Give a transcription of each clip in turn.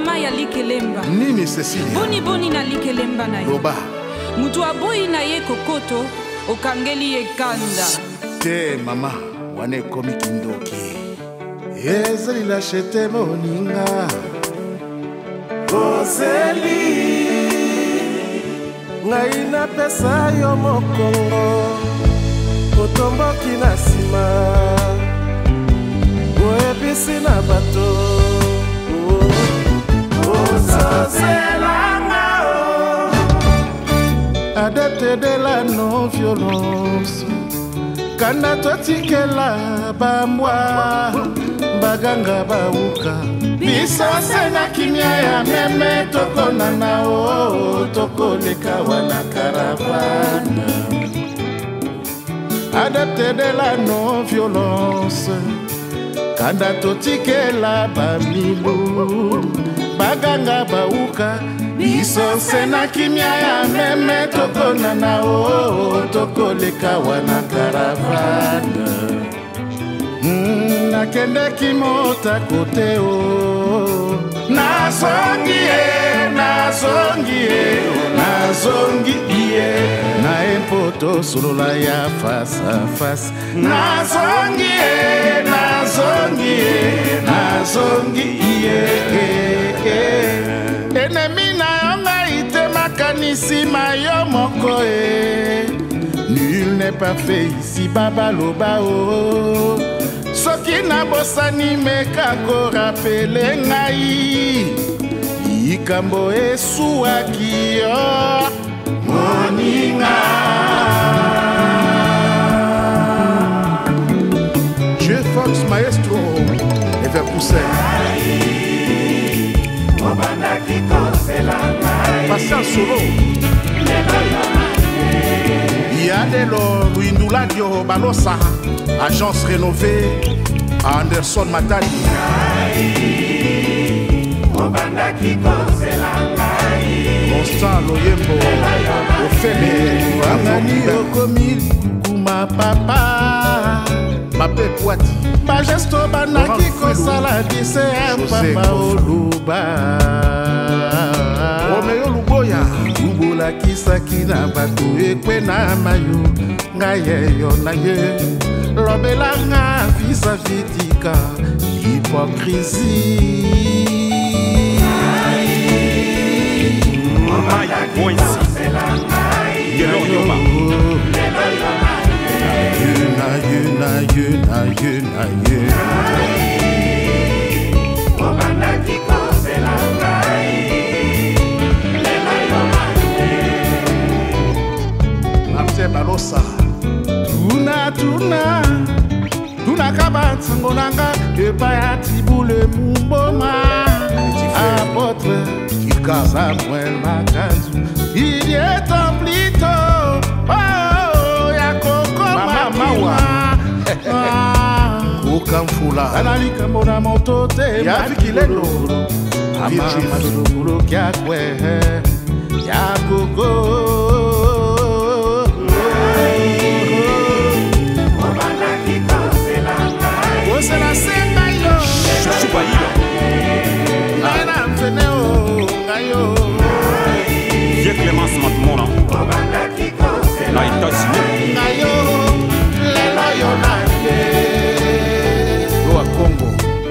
mama ya likelemba. Nini Cécilia? Boni boni na likelemba na ye. Loba. Mutu aboyi na ye kokoto, okangeli ye kanda. Te mama, wane komi kindoki. Ezali lâchete moninga. Ozeli. Ngai na pesa yo mokongo. Otomboki na sima. Oebisi na bato. Osazelanga o. Adepte de la non-violence. Kanda totikela bambwa. Baganga bauka. Bisose na kimia ya meme. Tokona na o. Tokoleka wana caravane. Adepte de la non-violence. Kanda totikela bamilu. Baganga bauka. Bisose na kimia ya meme. Tokona na o. Tokoleka wana caravane. Nakende kimota kote o. Nazongi e, nazongi e, nazongi iye. Na empoto solola ya face à face. Nazongi e, nazongi e, nazongi iye. Enemi na yonga ite makanisi mayo moko e. Nul n'est pas fait ici baba loba o. Soki na bosani meka ko rapele ngai. Ikambo esuaki yo moninga. Dieu Fox Maestro Ever Poussin. Patient Solo. Yadelo Luinduladio Balosa. Agence rénovée Anderson Matali. Constant Loyembo Ophélie Wangani Okomi Kuma Papa Mape Poiti Majesto Banaki Kosala Dise Papa Oluba Romeo Luboya Lubola Kisaki na Batu Ekwe na Mayo Ngaye yo na ye Lobelanga vis-à-vis d'Ika. Hypocrisie. Maya Boinsi. Yelorioma. Martin Balosa. Tuna kabanza ngonanga Epa tibule mumboma Apotre Kika Samuel Makanzu Il est en plito Oh Yakoko Mamawa Kukamfula Analika mona motote Yafikilendo Amama Dolo Kyakwe Yakoko c'est la senga yo Chupa hilo Naina mfeneo ngayo Vieux Clémence Matmona Na États-Unis Ngayo Lelo yo nande Loa Congo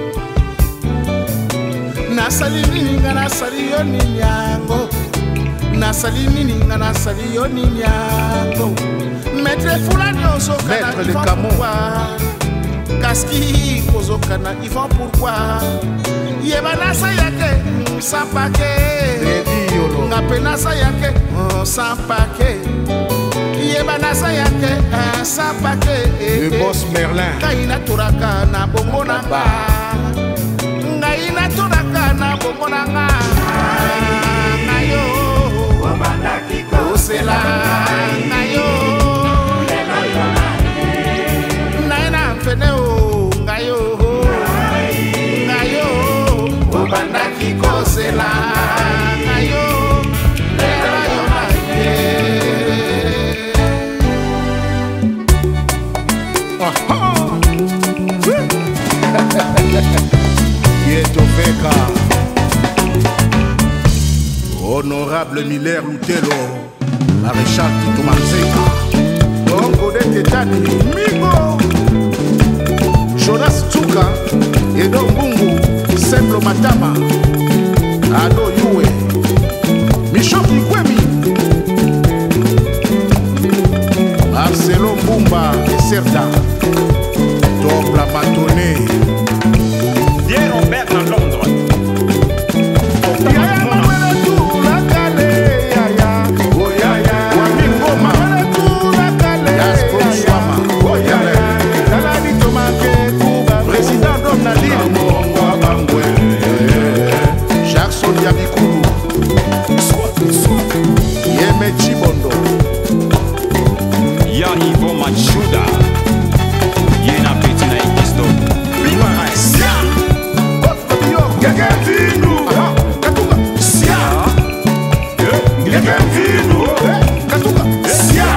Nasali nini nga nasali yo ninyango Nasali nini nga nasali yo ninyango Maître Fulani osoka Maître de Camon Kaski kozokana Yvan pourquoi Yebanasa yake Sampake Ngapenasa yake Sampake Yebanasa yake Sampake Le boss Merlin Kaina turaka na bongo nanga Ngaina turaka na bongo nanga Ngayo Osela Ngayo Naina mfeneo Ngayo Ngayo Obandaki kosela Ngayo Lela yo Yeto Veka Honorable Miller Lutelo, Maréchal Tito Manzeka, Bongo de Tetani, Migo, Jonas Tsuka, Edo Mbungu, Semblo Matama, Ado Yue, Michoki Kwemi, Marcelo Mbumba et Serda, Top la Matonée, Pierre Robert dans Londres. Ya Ivo Machuda, Yena Petina Ekisto, Bimara Sia, Gagavino, Sia, Gagavino, Sia,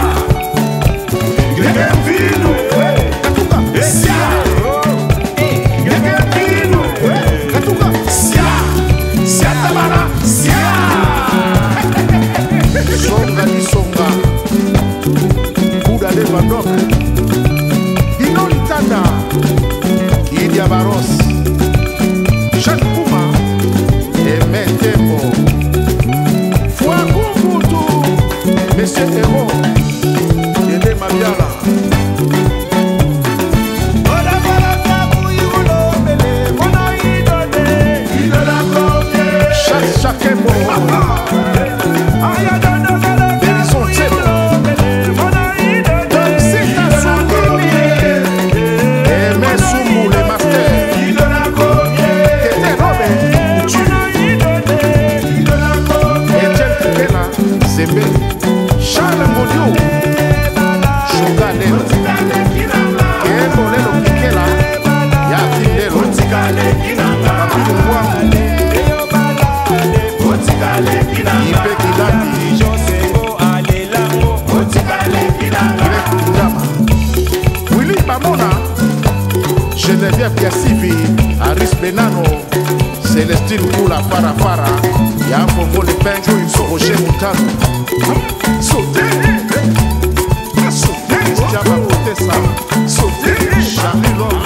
Gagavino, Sia, Gagavino, Sia, Sia Tabara, Sia. Songa ni songa, Buda de Vandok, Dino Litanda, Idia Baros, Jacques Kouma, Aimé Tembo, Fouagoumoutou, Monsieur Héro, Yédé Mabiala. Chaque mot. Charles Modio, Chogalelo, Kembolelo Kikela, Yafidelo, Ipe Kilandi, Willy Bamona, Geneviève Yassivi, Aris Benano, Célestine Koula Farafara, Yafongo Le Penjo, Roger Moutano. Sauter, Jabba Potessa, sauter, Charlie Love.